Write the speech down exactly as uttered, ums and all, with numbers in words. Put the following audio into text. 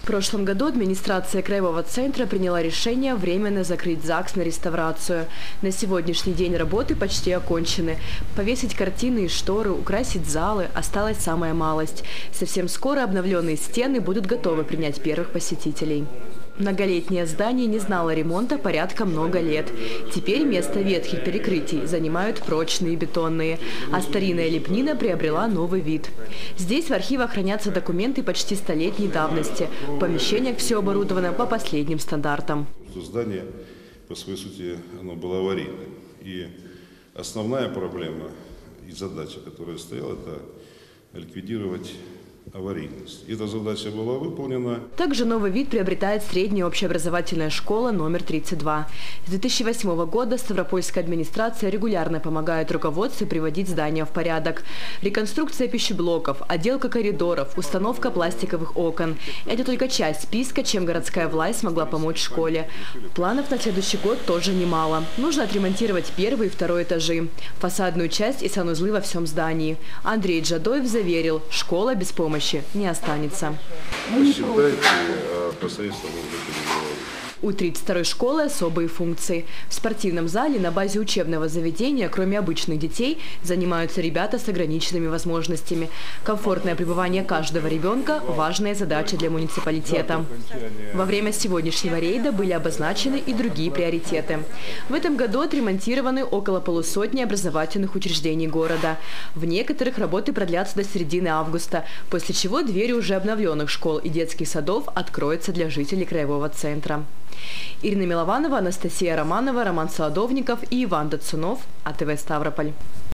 прошлом году администрация Краевого центра приняла решение временно закрыть ЗАГС на реставрацию. На сегодняшний день работы почти окончены. Повесить картины и шторы, украсить залы – осталась самая малость. Совсем скоро обновленные стены будут готовы принять первых посетителей. Многолетнее здание не знало ремонта порядка много лет. Теперь место ветхих перекрытий занимают прочные бетонные, а старинная лепнина приобрела новый вид. Здесь в архивах хранятся документы почти столетней давности. В помещениях все оборудовано по последним стандартам. Здание, по своей сути, оно было аварийным. И основная проблема и задача, которая стояла, это ликвидировать аварийность. Эта задача была выполнена. Также новый вид приобретает средняя общеобразовательная школа номер тридцать два. С две тысячи восьмого года Ставропольская администрация регулярно помогает руководству приводить здание в порядок. Реконструкция пищеблоков, отделка коридоров, установка пластиковых окон. Это только часть списка, чем городская власть смогла помочь школе. Планов на следующий год тоже немало. Нужно отремонтировать первый и второй этажи, фасадную часть и санузлы во всем здании. Андрей Джадоев заверил, школа без помощи не останется. Посчитайте, а посредством переговоров. У тридцать второй школы особые функции. В спортивном зале на базе учебного заведения, кроме обычных детей, занимаются ребята с ограниченными возможностями. Комфортное пребывание каждого ребенка – важная задача для муниципалитета. Во время сегодняшнего рейда были обозначены и другие приоритеты. В этом году отремонтированы около полусотни образовательных учреждений города. В некоторых работы продлятся до середины августа, после чего двери уже обновленных школ и детских садов откроются для жителей Краевого центра. Ирина Милованова, Анастасия Романова, Роман Солодовников и Иван Дацунов. АТВ Ставрополь.